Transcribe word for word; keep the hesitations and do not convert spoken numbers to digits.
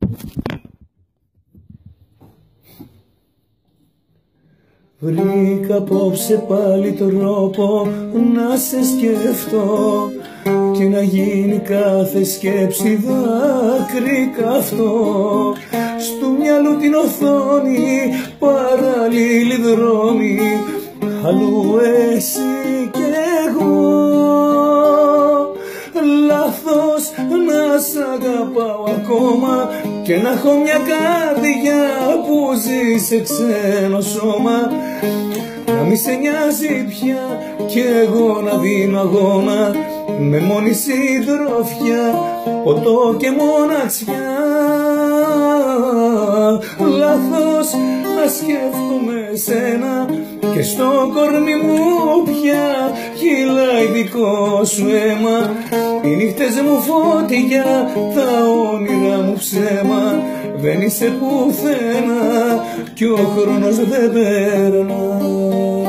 Βρήκα απόψε πάλι τρόπο να σε σκεφτώ και να γίνει κάθε σκέψη δάκρυ καυτό. Στου μυαλού την οθόνη παράλληλοι δρόμοι, αλλού εσύ κι εγώ. Λάθος να σ' αγαπάω ακόμα και να έχω μια καρδιά που ζει σε ξένο σώμα. Να μη σε νοιάζει πια κι εγώ να δίνω αγώνα, με μόνη συντροφιά, ποτό και μοναξιά. Λάθος να σκέφτομαι σένα και στο κορμί μου πια κυλάει δικό σου αίμα. Οι νύχτες μου φωτιά, τα όνειρα μου ψέμα. Δεν είσαι πουθενά κι ο χρόνος δεν περνά.